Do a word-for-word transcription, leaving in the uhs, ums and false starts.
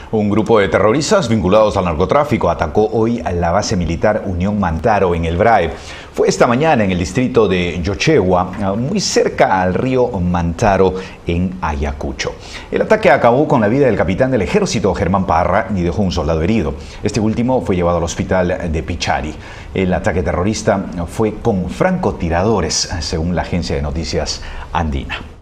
Un grupo de terroristas vinculados al narcotráfico atacó hoy a la base militar Unión Mantaro en el Brae. Fue esta mañana en el distrito de Yochegua, muy cerca al río Mantaro en Ayacucho. El ataque acabó con la vida del capitán del ejército Germán Parra y dejó un soldado herido. Este último fue llevado al hospital de Pichari. El ataque terrorista fue con francotiradores, según la agencia de noticias andina.